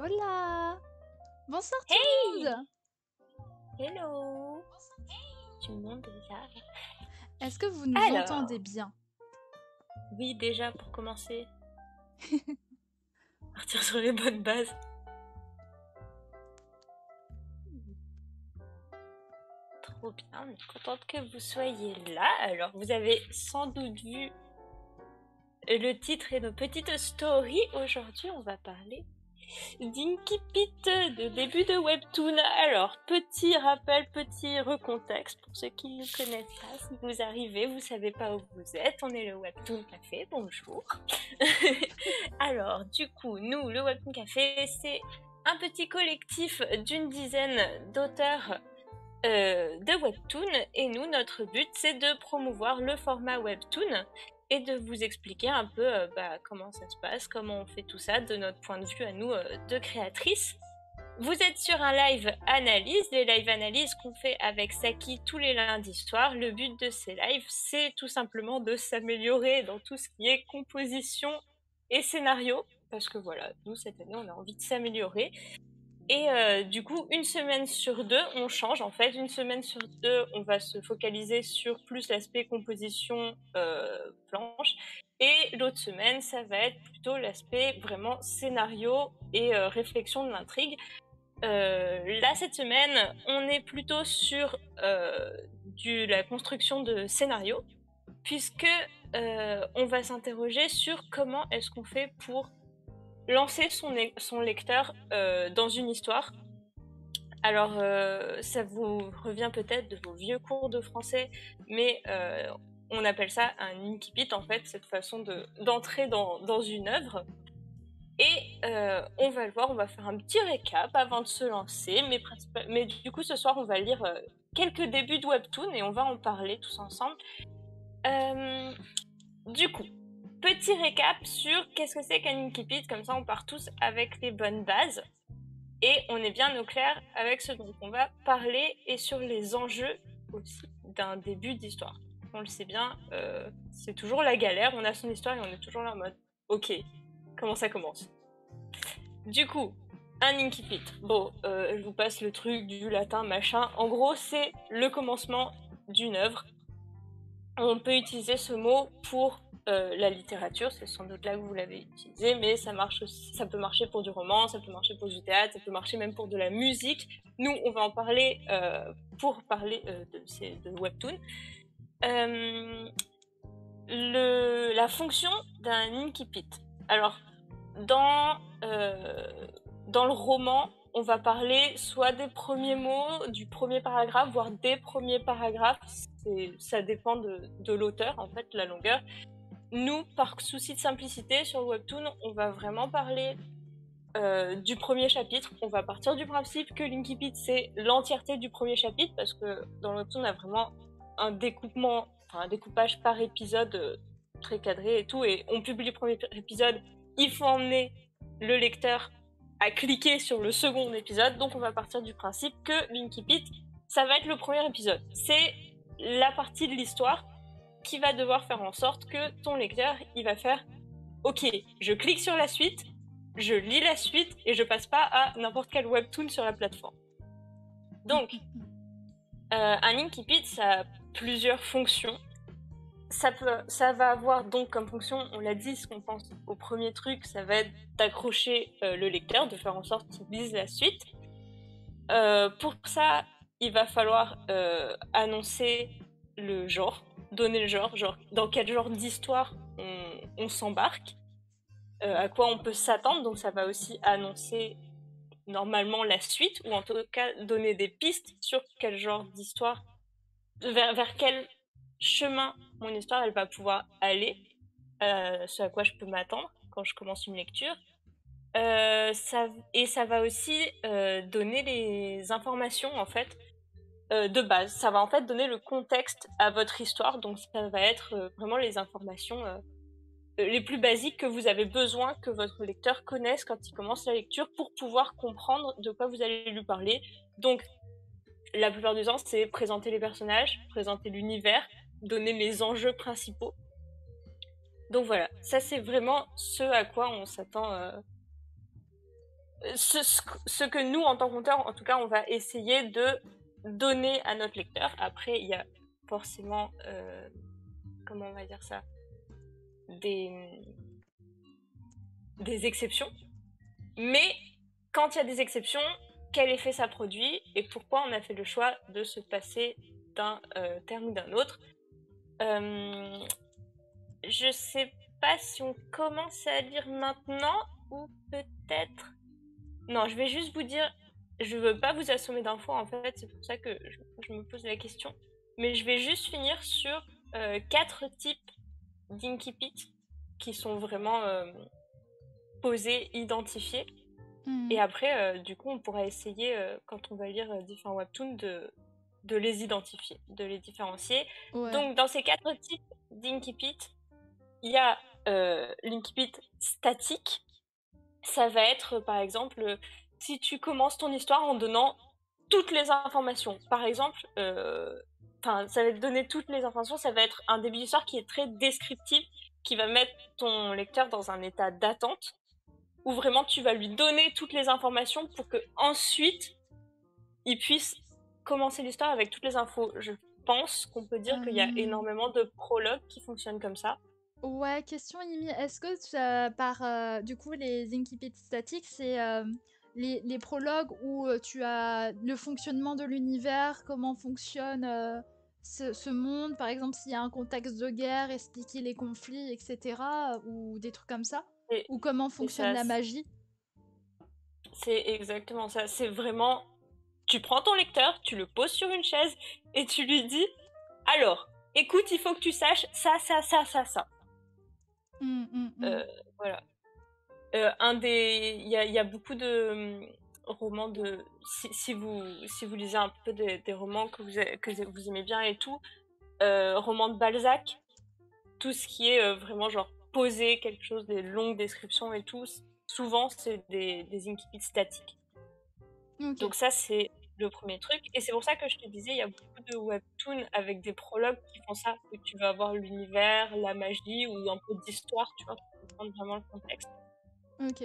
Hola! Bonsoir tout le Hey! monde! Hello! Tu montes déjà? Est-ce que vous nous entendez Alors, bien? oui, déjà pour commencer, partir sur les bonnes bases. Trop bien, on est contente que vous soyez là. Alors, vous avez sans doute vu le titre et nos petites stories. Aujourd'hui, on va parler d'Inky Pit, de début de Webtoon. Alors, petit rappel, petit recontexte pour ceux qui ne connaissent pas. Si vous arrivez, vous savez pas où vous êtes, on est le Webtoon Café, bonjour. Alors, du coup, nous, le Webtoon Café, c'est un petit collectif d'une dizaine d'auteurs de Webtoon, et nous, notre but, c'est de promouvoir le format Webtoon et de vous expliquer un peu comment ça se passe, comment on fait tout ça de notre point de vue à nous de créatrices. Vous êtes sur un live analyse, les live analyses qu'on fait avec Saki tous les lundis soirs. Le but de ces lives, c'est tout simplement de s'améliorer dans tout ce qui est composition et scénario, parce que voilà, nous cette année on a envie de s'améliorer. Et du coup, une semaine sur deux, on change en fait. Une semaine sur deux, on va se focaliser sur plus l'aspect composition planche. Et l'autre semaine, ça va être plutôt l'aspect vraiment scénario et réflexion de l'intrigue. Là, cette semaine, on est plutôt sur la construction de scénario, puisque on va s'interroger sur comment est-ce qu'on fait pour lancer son lecteur dans une histoire. Alors, ça vous revient peut-être de vos vieux cours de français, mais on appelle ça un incipit, en fait, cette façon d'entrer dans une œuvre. Et on va le voir, on va faire un petit récap avant de se lancer, mais du coup, ce soir, on va lire quelques débuts de Webtoon et on va en parler tous ensemble. Du coup, petit récap sur qu'est-ce que c'est qu'un incipit, comme ça on part tous avec les bonnes bases. Et on est bien au clair avec ce dont on va parler et sur les enjeux aussi d'un début d'histoire. On le sait bien, c'est toujours la galère, on a son histoire et on est toujours là en mode ok, comment ça commence? Du coup, un incipit. Bon, je vous passe le truc du latin machin. En gros, c'est le commencement d'une œuvre. On peut utiliser ce mot pour la littérature, c'est sans doute là que vous l'avez utilisé, mais ça marche aussi, ça peut marcher pour du roman, ça peut marcher pour du théâtre, ça peut marcher même pour de la musique. Nous, on va en parler pour parler de Webtoon. La fonction d'un incipit. Alors, dans, euh, dans le roman, on va parler soit des premiers mots, du premier paragraphe, voire des premiers paragraphes. Ça dépend de l'auteur, en fait, la longueur. Nous, par souci de simplicité, sur Webtoon, on va vraiment parler du premier chapitre. On va partir du principe que l'Inkipit, c'est l'entièreté du premier chapitre, parce que dans Webtoon, on a vraiment un découpage par épisode très cadré et tout, et on publie le premier épisode, il faut emmener le lecteur à cliquer sur le second épisode, donc on va partir du principe que l'Inkipit, ça va être le premier épisode. C'est la partie de l'histoire qui va devoir faire en sorte que ton lecteur, il va faire « Ok, je clique sur la suite, je lis la suite et je passe pas à n'importe quel webtoon sur la plateforme. » Donc, un incipit, ça a plusieurs fonctions. Ça va avoir donc comme fonction, on l'a dit, ce qu'on pense au premier truc, ça va être d'accrocher le lecteur, de faire en sorte qu'il lise la suite. Pour ça, il va falloir annoncer le genre, donner le genre dans quel genre d'histoire on s'embarque, à quoi on peut s'attendre, donc ça va aussi annoncer normalement la suite, ou en tout cas donner des pistes sur quel genre d'histoire, vers quel chemin mon histoire elle va pouvoir aller, ce à quoi je peux m'attendre quand je commence une lecture. Ça va aussi donner les informations en fait de base. Ça va en fait donner le contexte à votre histoire, donc ça va être vraiment les informations les plus basiques que vous avez besoin que votre lecteur connaisse quand il commence la lecture pour pouvoir comprendre de quoi vous allez lui parler. Donc, la plupart du temps, c'est présenter les personnages, présenter l'univers, donner les enjeux principaux. Donc voilà, ça c'est vraiment ce à quoi on s'attend ce que nous, en tant qu'auteur, en tout cas, on va essayer de donner à notre lecteur. Après, il y a forcément, comment on va dire ça, des exceptions. Mais quand il y a des exceptions, quel effet ça produit et pourquoi on a fait le choix de se passer d'un terme ou d'un autre. Je sais pas si on commence à lire maintenant ou peut-être... Non, je vais juste vous dire, je veux pas vous assommer d'infos en fait, c'est pour ça que je me pose la question. Mais je vais juste finir sur 4 types d'incipit qui sont vraiment posés, identifiés. Et après, du coup, on pourra essayer, quand on va lire différents webtoons, de les identifier, de les différencier. Ouais. Donc, dans ces 4 types d'incipit, il y a l'incipit statique. Ça va être, par exemple, si tu commences ton histoire en donnant toutes les informations. Par exemple, ça va te donner toutes les informations. Ça va être un début d'histoire qui est très descriptif, qui va mettre ton lecteur dans un état d'attente, où vraiment tu vas lui donner toutes les informations pour que ensuite il puisse commencer l'histoire avec toutes les infos. Je pense qu'on peut dire qu'il y a énormément de prologues qui fonctionnent comme ça. Ouais, question Imi, est-ce que du coup les incipits statiques, c'est les prologues où tu as le fonctionnement de l'univers, comment fonctionne ce monde, par exemple s'il y a un contexte de guerre, expliquer les conflits, etc. Ou des trucs comme ça, Et, ou comment et fonctionne ça, la magie. c'est exactement ça. C'est vraiment, tu prends ton lecteur, tu le poses sur une chaise et tu lui dis, alors, écoute, il faut que tu saches ça, ça, ça, ça, ça. Voilà. Il y a beaucoup de romans de... Si vous lisez un peu des romans que vous aimez bien et tout, romans de Balzac, tout ce qui est vraiment genre poser quelque chose, des longues descriptions et tout, souvent c'est des incipits statiques. Ok. Donc ça, c'est le premier truc. Et c'est pour ça que je te disais, il y a beaucoup de webtoons avec des prologues qui font ça, où tu vas avoir l'univers, la magie ou un peu d'histoire, tu vois, pour comprendre vraiment le contexte. Ok.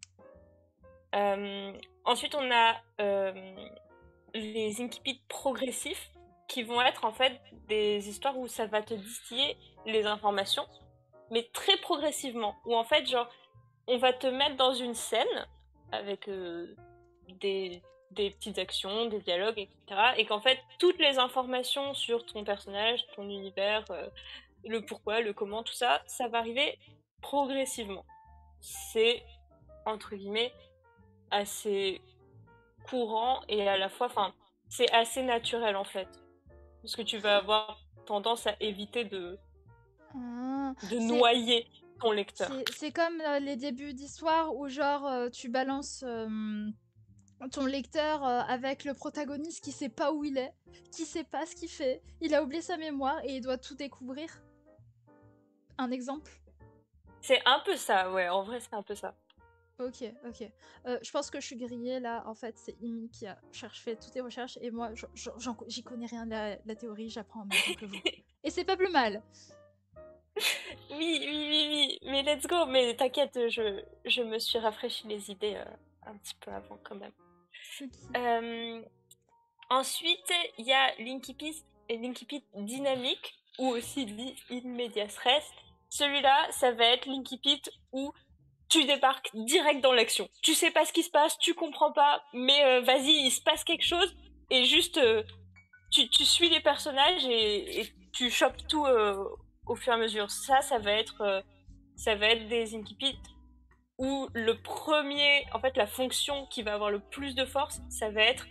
Ensuite, on a les incipits progressifs, qui vont être en fait des histoires où ça va te distiller les informations, mais très progressivement. Où en fait, genre, on va te mettre dans une scène avec des petites actions, des dialogues, etc. Et qu'en fait, toutes les informations sur ton personnage, ton univers, le pourquoi, le comment, tout ça, ça va arriver progressivement. C'est, entre guillemets, assez courant et à la fois, enfin, c'est assez naturel en fait. Parce que tu vas avoir tendance à éviter de C'est noyer ton lecteur. c'est comme les débuts d'histoire où genre tu balances ton lecteur avec le protagoniste qui sait pas où il est, qui sait pas ce qu'il fait, il a oublié sa mémoire et il doit tout découvrir. Un exemple? C'est un peu ça, ouais, en vrai c'est un peu ça. Ok, ok. Je pense que je suis grillée là. En fait, c'est Imi qui a fait toutes les recherches et moi, j'y connais rien de la théorie, j'apprends en même temps que vous. Et c'est pas plus mal. Oui, mais let's go. Mais t'inquiète, je me suis rafraîchi les idées un petit peu avant quand même. Ensuite, il y a l'incipit dynamique, ou aussi dit in medias res. Celui-là, ça va être l'incipit où tu débarques direct dans l'action. Tu sais pas ce qui se passe, tu comprends pas, mais vas-y, il se passe quelque chose, et juste, tu suis les personnages et tu chopes tout au fur et à mesure. Ça va être des incipits où le premier, en fait, la fonction qui va avoir le plus de force, ça va être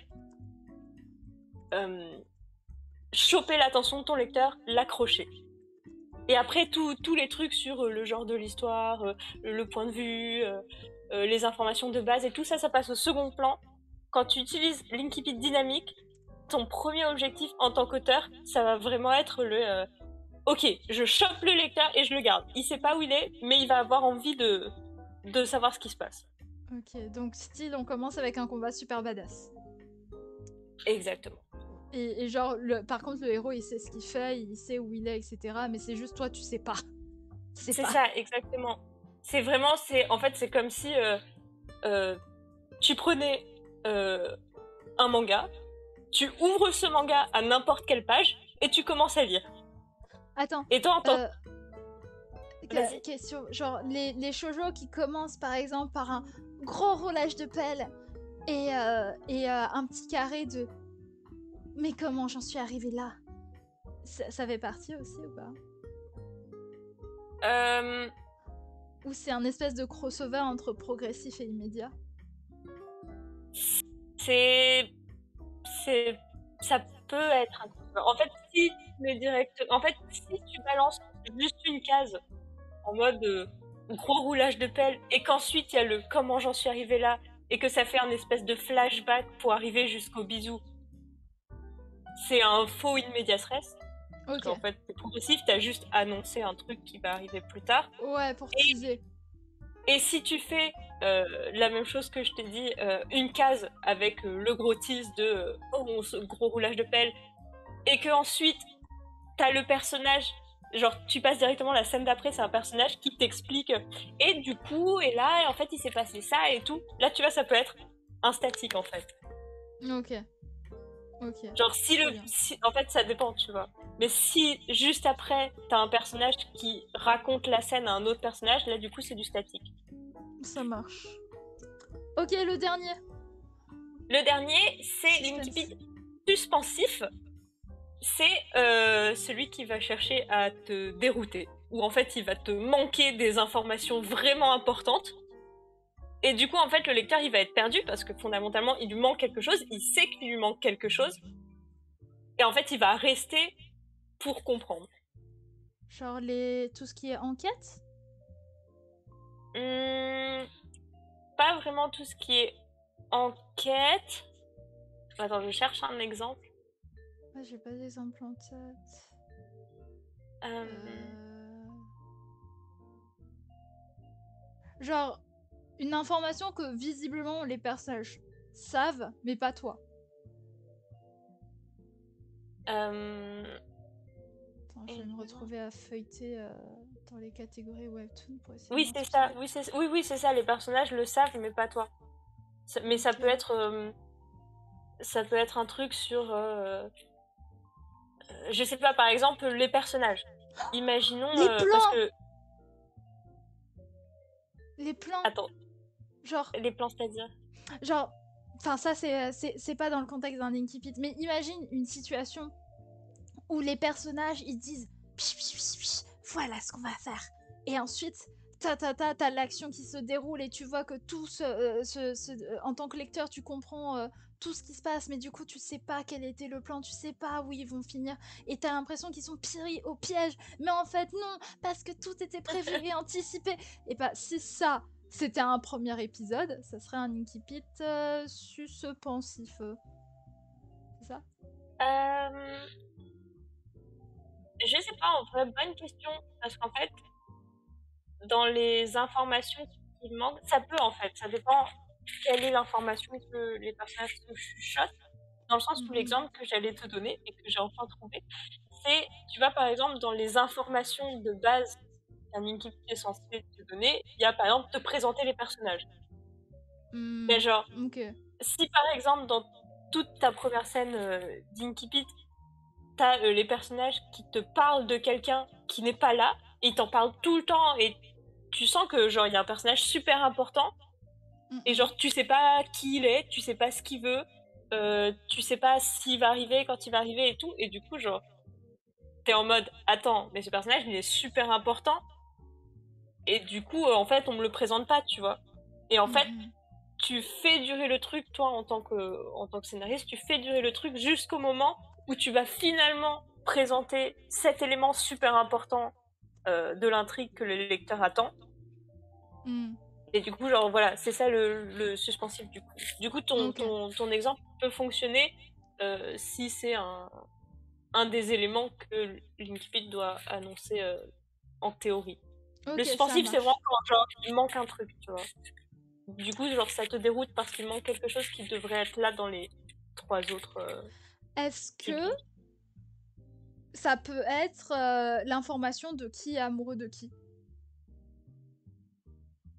choper l'attention de ton lecteur, l'accrocher. Et après, tous les trucs sur le genre de l'histoire, le point de vue, les informations de base et tout ça, ça passe au second plan. Quand tu utilises l'incipit dynamique, ton premier objectif en tant qu'auteur, ça va vraiment être le ok, je chope le lecteur et je le garde. Il sait pas où il est, mais il va avoir envie de savoir ce qui se passe. Ok, donc style, on commence avec un combat super badass. Exactement. Et genre, par contre, le héros, il sait ce qu'il fait, il sait où il est, etc. Mais c'est juste toi, tu sais pas. C'est ça, exactement. C'est vraiment, en fait, c'est comme si tu prenais un manga, tu ouvres ce manga à n'importe quelle page et tu commences à lire. Attends, Et toi, en tant Vas-y. question, genre les shoujo qui commencent par exemple par un gros roulage de pelle et un petit carré de mais comment j'en suis arrivée là? Ça fait partie aussi ou pas? Ou c'est un espèce de crossover entre progressif et immédiat? c'est... Ça peut être un crossover. En fait, si tu mets direct... En fait, si tu balances juste une case en mode gros roulage de pelle et qu'ensuite il y a le comment j'en suis arrivé là et que ça fait un espèce de flashback pour arriver jusqu'au bisou, c'est un faux in medias res. Parce Ok. qu'en fait, c'est progressif, t'as juste annoncé un truc qui va arriver plus tard. Ouais, pour Et, teaser. et si tu fais la même chose que je t'ai dit, une case avec le gros tease de oh, ce gros roulage de pelle, et que ensuite t'as le personnage, genre tu passes directement la scène d'après, c'est un personnage qui t'explique, et du coup, et là, en fait, il s'est passé ça et tout. Là, tu vois, ça peut être un statique en fait. Ok. Ok. Genre si Très le... bien. en fait ça dépend, tu vois. Mais si juste après t'as un personnage qui raconte la scène à un autre personnage, là du coup c'est du statique. Ça marche. Ok, le dernier. Le dernier c'est Suspense. l'incipit suspensif. C'est celui qui va chercher à te dérouter. Ou en fait il va te manquer des informations vraiment importantes. Et du coup en fait le lecteur il va être perdu parce que fondamentalement il lui manque quelque chose, il sait qu'il lui manque quelque chose. Et en fait il va rester pour comprendre. Genre tout ce qui est enquête? Hum, Pas vraiment tout ce qui est enquête. Attends, je cherche un exemple. Ah, j'ai pas d'exemple en tête. Euh, Genre, une information que visiblement les personnages savent, mais pas toi. euh, Attends, je vais me retrouver à feuilleter dans les catégories webtoon pour essayer Oui, c'est d'identifier. ça. Oui, c'est ça. Les personnages le savent, mais pas toi. Mais Ok. ça peut être un truc sur, je sais pas, par exemple, les personnages. Imaginons, Les parce plans! que, Les plans! attends, Genre, les plans, c'est-à-dire. genre, enfin ça c'est pas dans le contexte d'un Inkipit, mais imagine une situation où les personnages ils disent pich, pich, pich, pich, voilà ce qu'on va faire. Et ensuite, t'as l'action qui se déroule et tu vois que tout en tant que lecteur, tu comprends tout ce qui se passe, mais du coup, tu sais pas quel était le plan, tu sais pas où ils vont finir, et t'as l'impression qu'ils sont pris au piège, mais en fait, non, parce que tout était prévu et anticipé. Et bah, si ça, c'était un premier épisode, ça serait un Inkipit suspensif. C'est ça? Euh, je sais pas, en vrai, bonne question. Parce qu'en fait, dans les informations qui manquent, ça peut en fait, ça dépend quelle est l'information que les personnages se chuchotent. Dans le sens où Mhm. l'exemple que j'allais te donner et que j'ai enfin trouvé, c'est, tu vois, par exemple, dans les informations de base qu'un Inkip est censé te donner, il y a par exemple te présenter les personnages. Mais Hmm, genre, ok. si par exemple, dans toute ta première scène d'Inkipit, t'as les personnages qui te parlent de quelqu'un qui n'est pas là, et ils t'en parlent tout le temps, et tu sens que genre il y a un personnage super important, et Mhm. genre tu sais pas qui il est, tu sais pas ce qu'il veut, tu sais pas s'il va arriver, quand il va arriver et tout, et du coup genre t'es en mode attends, mais ce personnage il est super important, et du coup en fait on me le présente pas, tu vois. Et en fait Mhm. tu fais durer le truc, toi en tant que scénariste, tu fais durer le truc jusqu'au moment où tu vas finalement présenter cet élément super important de l'intrigue que le lecteur attend. Mhm. Et du coup, genre voilà, c'est ça le suspensif du coup. Du coup, Ok. ton exemple peut fonctionner si c'est un des éléments que l'Inkipit doit annoncer en théorie. Le Ok, ça suspensif, c'est vraiment marche. quand genre, il manque un truc, tu vois. Du coup, genre, ça te déroute parce qu'il manque quelque chose qui devrait être là dans les trois autres Est-ce que siblings. ça peut être l'information de qui est amoureux de qui?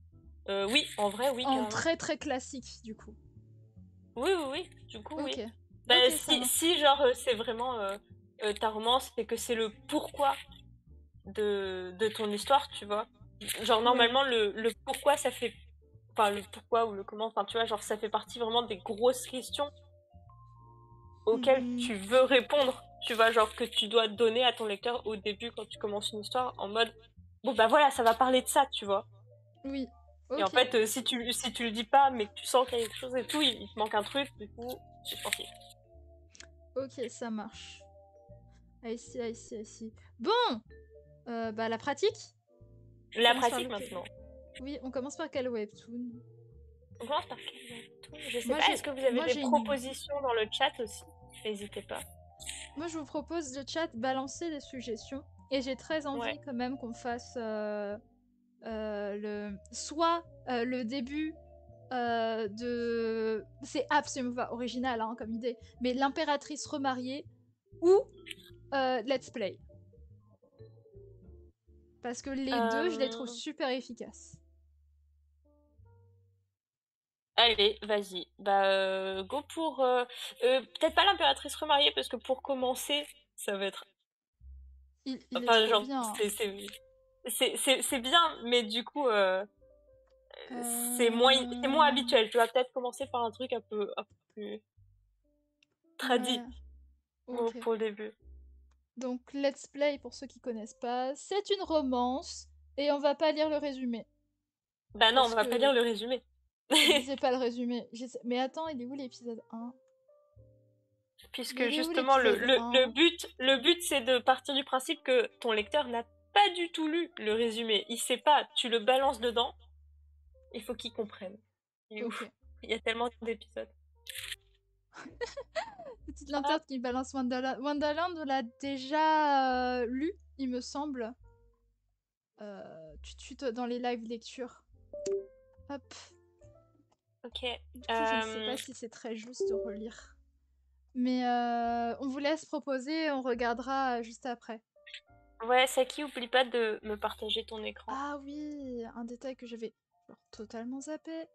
Oui, en vrai, oui, En carrément. très très classique, du coup. Oui, oui, oui, du coup, Ok. oui. Bah, Ok, ça marche. si genre, c'est vraiment ta romance et que c'est le pourquoi de ton histoire, tu vois. Genre, Ouais. normalement, le pourquoi, ça fait... Enfin, le pourquoi ou le comment, enfin, tu vois, genre, ça fait partie vraiment des grosses questions auxquelles Mhm. tu veux répondre, tu vois, genre, que tu dois donner à ton lecteur au début quand tu commences une histoire, en mode, bon, bah voilà, ça va parler de ça, tu vois. Oui. Et en Ok. fait, si tu le dis pas, mais que tu sens qu'il y a quelque chose et tout, il te manque un truc, du coup, c'est sorti. Ok, ça marche. I see, I see, I see. Bon, bah la pratique. On La commence par pratique lequel? maintenant. Oui, on commence par quel webtoon? On commence par quel webtoon? Je sais Moi pas, est-ce j'ai, que vous avez moi des j'ai une. propositions dans le chat aussi? N'hésitez pas. Moi je vous propose le chat balancer des suggestions et j'ai très Ouais. envie quand même qu'on fasse soit le début de, c'est absolument pas original hein, comme idée, mais l'impératrice remariée ou Let's Play. Parce que les deux, je les trouve Euh, super efficaces. Allez, vas-y. Bah, go pour... peut-être pas l'impératrice remariée, parce que pour commencer, ça va être... Il est Enfin, trop genre, bien. c'est bien, mais du coup, c'est moins Euh... habituel. Tu vas peut-être commencer par un peu plus Ouais, tradit ok. pour le début. Donc, Let's Play, pour ceux qui connaissent pas, c'est une romance et on va pas lire le résumé. Bah non, on Parce va pas que lire le résumé. lisez pas le résumé. Mais attends, il est où l'épisode 1? Puisque Il est où justement, l'épisode 1? le but, c'est de partir du principe que ton lecteur n'a pas du tout lu le résumé. Il sait pas, tu le balances dedans, il faut qu'il comprenne. Il est Ok. ouf. Il y a tellement d'épisodes. Petite Hop, lanterne qui balance Wonderland. Wonderland, on l'a déjà lu, il me semble. Tout de suite dans les live lectures. Hop. ok. Du coup, je ne sais pas si c'est très juste de relire. Mais on vous laisse proposer, on regardera juste après. Ouais, Saki, oublie pas de me partager ton écran. Ah oui, un détail que j'avais genre totalement zappé.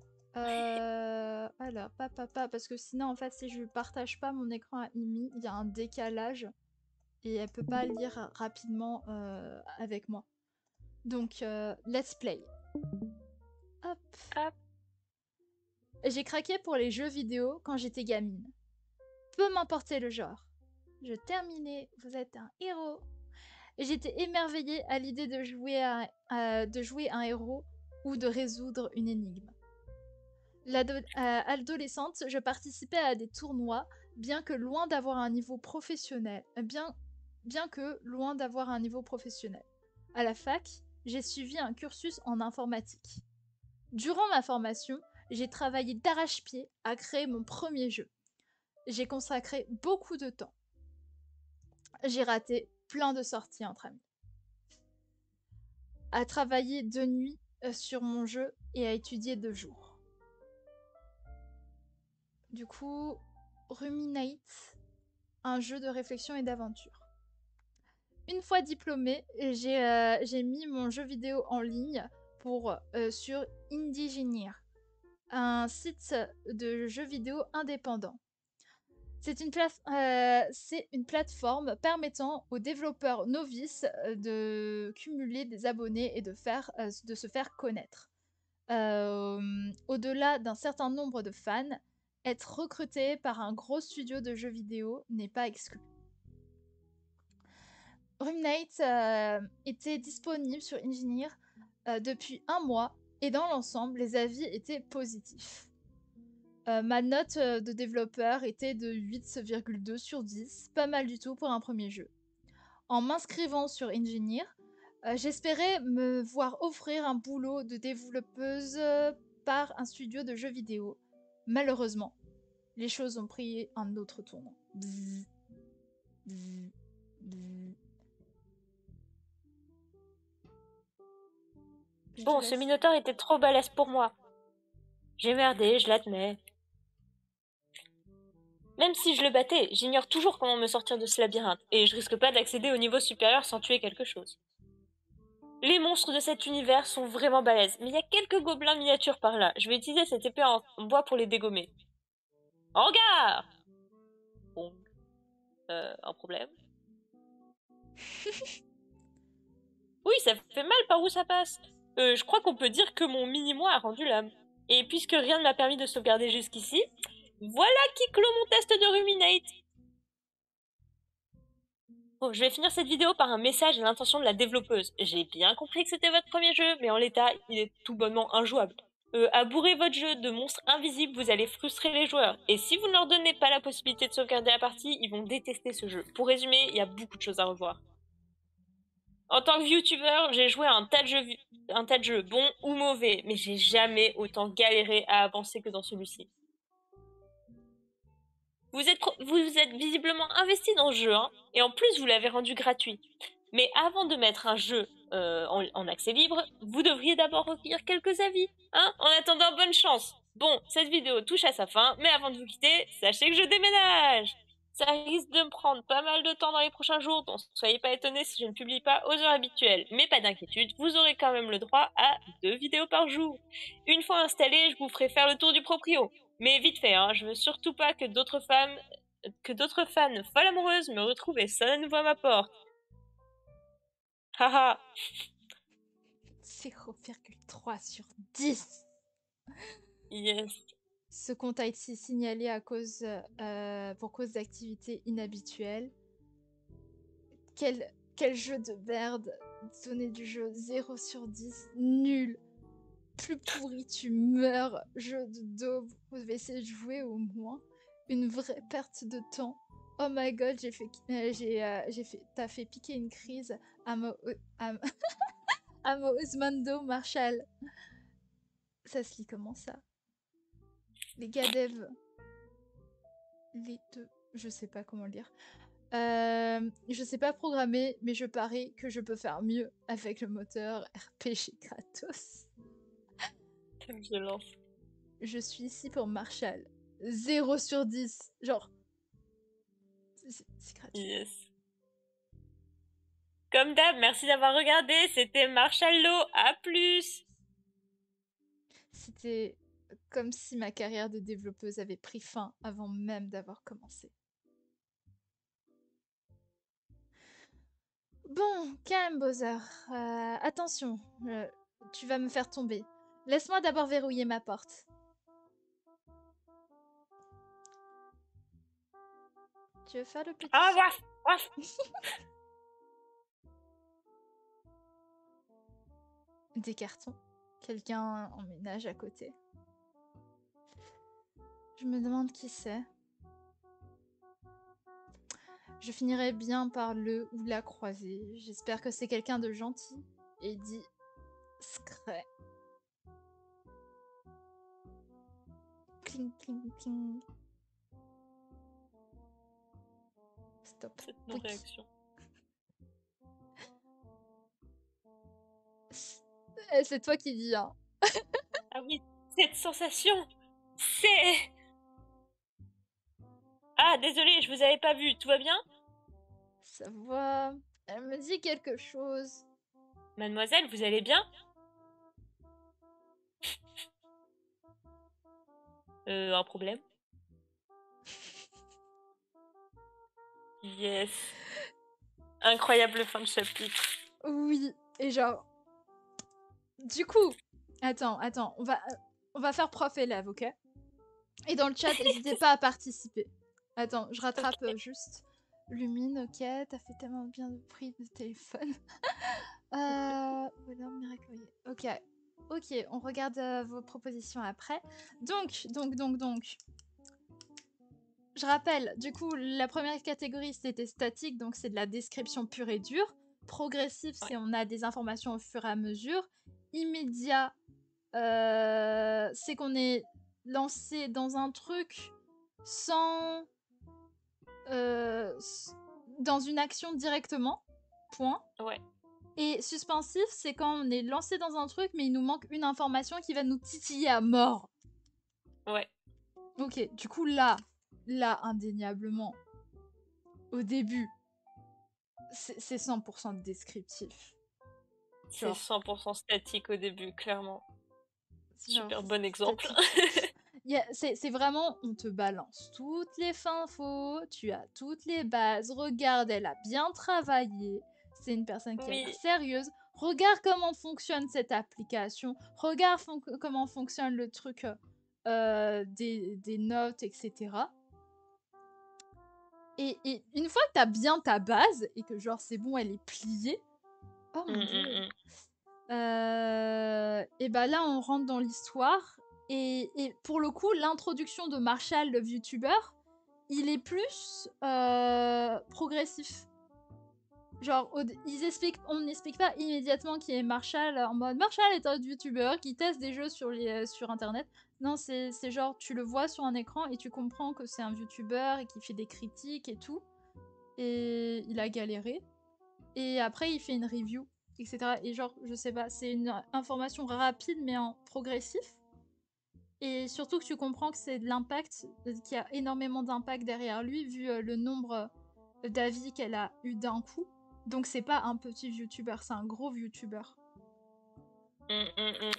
Alors, parce que sinon, en fait, si je partage pas mon écran à Imi, il y a un décalage et elle peut pas lire rapidement avec moi. Donc, let's play. Hop. Hop. J'ai craqué pour les jeux vidéo quand j'étais gamine. Peu m'importer le genre. Je terminais, vous êtes un héros. Et j'étais émerveillée à l'idée de jouer un héros ou de résoudre une énigme. Adolescente, je participais à des tournois, bien que loin d'avoir un niveau professionnel. Bien que loin d'avoir un niveau professionnel. À la fac, j'ai suivi un cursus en informatique. Durant ma formation, j'ai travaillé d'arrache-pied à créer mon premier jeu. J'ai consacré beaucoup de temps. J'ai raté plein de sorties entre amis. À travailler de nuit sur mon jeu et à étudier de jour. Du coup, Ruminate, un jeu de réflexion et d'aventure. Une fois diplômée, j'ai mis mon jeu vidéo en ligne sur Indigenier, un site de jeux vidéo indépendant. C'est une plateforme permettant aux développeurs novices de cumuler des abonnés et de se faire connaître. Au-delà d'un certain nombre de fans, être recruté par un gros studio de jeux vidéo n'est pas exclu. Rumnate était disponible sur Engineer depuis un mois et dans l'ensemble, les avis étaient positifs. Ma note de développeur était de 8,2 sur 10, pas mal du tout pour un premier jeu. En m'inscrivant sur Engineer, j'espérais me voir offrir un boulot de développeuse par un studio de jeux vidéo. Malheureusement, les choses ont pris un autre tournant. Bzzz, bzzz, bzzz. Je te Bon, ce laisse. Minotaure était trop balèze pour moi. J'ai merdé, je l'admets. Même si je le battais, j'ignore toujours comment me sortir de ce labyrinthe, et je risque pas d'accéder au niveau supérieur sans tuer quelque chose. Les monstres de cet univers sont vraiment balèzes, mais il y a quelques gobelins miniatures par là. Je vais utiliser cette épée en bois pour les dégommer. En garde! Bon, un problème? Oui, ça fait mal par où ça passe. Je crois qu'on peut dire que mon mini-moi a rendu l'âme. Et puisque rien ne m'a permis de sauvegarder jusqu'ici, voilà qui clôt mon test de Ruminate. Bon, je vais finir cette vidéo par un message à l'intention de la développeuse. J'ai bien compris que c'était votre premier jeu, mais en l'état, il est tout bonnement injouable. À bourrer votre jeu de monstres invisibles, vous allez frustrer les joueurs. Et si vous ne leur donnez pas la possibilité de sauvegarder la partie, ils vont détester ce jeu. Pour résumer, il y a beaucoup de choses à revoir. En tant que youtubeur, j'ai joué à un tas de jeux bons ou mauvais, mais j'ai jamais autant galéré à avancer que dans celui-ci. Vous êtes visiblement investi dans ce jeu, hein, et en plus vous l'avez rendu gratuit. Mais avant de mettre un jeu en accès libre, vous devriez d'abord recueillir quelques avis, hein. En attendant, bonne chance. Bon, cette vidéo touche à sa fin, mais avant de vous quitter, sachez que je déménage. Ça risque de me prendre pas mal de temps dans les prochains jours, donc soyez pas étonnés si je ne publie pas aux heures habituelles. Mais pas d'inquiétude, vous aurez quand même le droit à 2 vidéos par jour. Une fois installé, je vous ferai faire le tour du proprio. Mais vite fait, hein, je veux surtout pas que d'autres fans folles amoureuses me retrouvent et sonnent à nouveau à ma porte. Haha. 0,3 sur 10. Yes. Ce compte a été signalé pour cause d'activité inhabituelle. Quel jeu de merde. Donner du jeu 0 sur 10. Nul. Plus pourri, tu meurs. Jeu de daube. Vous devez essayer de jouer au moins. Une vraie perte de temps. Oh my god, t'as fait piquer une crise à Osmando Marshall. Ça se lit comment ça? Les gars dev. Les deux. Je sais pas comment le lire. Je sais pas programmer, mais je parie que je peux faire mieux avec le moteur RPG Kratos. Quelle violence. Je suis ici pour Marshall. 0 sur 10. Genre. C'est gratuit. Yes. Comme d'hab, merci d'avoir regardé. C'était Marshall. À plus. C'était comme si ma carrière de développeuse avait pris fin avant même d'avoir commencé. Bon, calme, Bowser. Attention, tu vas me faire tomber. Laisse-moi d'abord verrouiller ma porte. Tu veux faire le petit Ah, saut? waf, waf. Des cartons. Quelqu'un emménage à côté. Je me demande qui c'est. Je finirai bien par le ou la croiser. J'espère que c'est quelqu'un de gentil et discret. Cling, cling, cling. Stop. Cette non-réaction. C'est toi qui dis, hein. Ah oui, cette sensation, c'est... Ah, désolé, je vous avais pas vu. Tout va bien? Ça va. Elle me dit quelque chose. Mademoiselle, vous allez bien? Un problème? Yes. Incroyable fin de chapitre. Oui, et genre... Du coup... Attends, on va faire prof-élève, ok? Et dans le chat, n'hésitez pas à participer. Attends, je rattrape juste. Lumine, ok, t'as fait tellement bien de prix de téléphone. Voilà, miracle. Ok, ok, on regarde vos propositions après. Donc. Je rappelle, du coup, la première catégorie, c'était statique, donc c'est de la description pure et dure. Progressif, c'est on a des informations au fur et à mesure. Immédiat, c'est qu'on est lancé dans un truc sans... dans une action directement. Point. Ouais. Et suspensif, c'est quand on est lancé dans un truc, mais il nous manque une information qui va nous titiller à mort. Ouais. Ok, du coup là, indéniablement, au début, c'est 100% descriptif. C'est Genre, 100% statique au début, clairement. genre Super bon exemple. statique. C'est vraiment, on te balance toutes les infos, tu as toutes les bases. Regarde, elle a bien travaillé. C'est une personne qui a l'air Oui. sérieuse. Regarde comment fonctionne cette application. Regarde comment fonctionne le truc des notes, etc. Et une fois que t'as bien ta base et que genre c'est bon, elle est pliée. Oh mon dieu. Mm. Et bah là, on rentre dans l'histoire. Et pour le coup, l'introduction de Marshall, le YouTuber, il est plus progressif. Genre, on n'explique pas immédiatement qui est Marshall en mode Marshall est un YouTuber qui teste des jeux sur internet. Non, c'est genre, tu le vois sur un écran et tu comprends que c'est un YouTuber et qu'il fait des critiques et tout. Et il a galéré. Et après, il fait une review, etc. Et genre, je sais pas, c'est une information rapide mais en progressif. Et surtout que tu comprends que c'est de l'impact, qu'il y a énormément d'impact derrière lui, vu le nombre d'avis qu'elle a eu d'un coup. Donc c'est pas un petit YouTuber, c'est un gros YouTuber. Mm.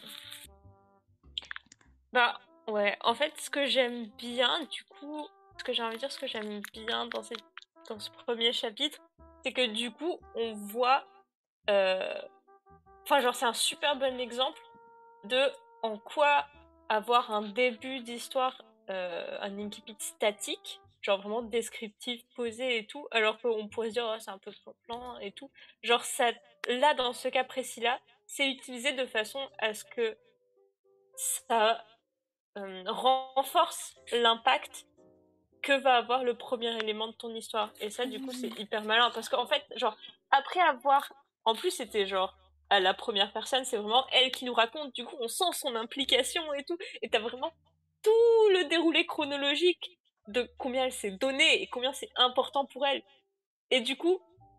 Bah, ouais. En fait, ce que j'aime bien, du coup, ce que j'ai envie de dire, ce que j'aime bien dans ce premier chapitre, c'est que du coup, on voit. euh, Enfin, genre, c'est un super bon exemple de en quoi avoir un début d'histoire, un incipit statique, genre vraiment descriptif, posé et tout, alors qu'on pourrait se dire, oh, c'est un peu plan et tout. Genre, ça, là, dans ce cas précis-là, c'est utilisé de façon à ce que ça renforce l'impact que va avoir le premier élément de ton histoire. Et ça, du coup, c'est Oui. hyper malin. Parce qu'en fait, genre, après avoir. En plus, c'était genre. À la première personne, c'est vraiment elle qui nous raconte. Du coup, on sent son implication et tout. Et t'as vraiment tout le déroulé chronologique de combien elle s'est donnée et combien c'est important pour elle. Et du coup,